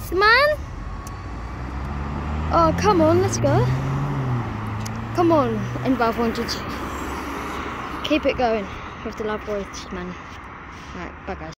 Voith, man. Oh, come on, let's go. Come on, Invalve wanted. Keep it going with the love Voith, man. Right, bye guys.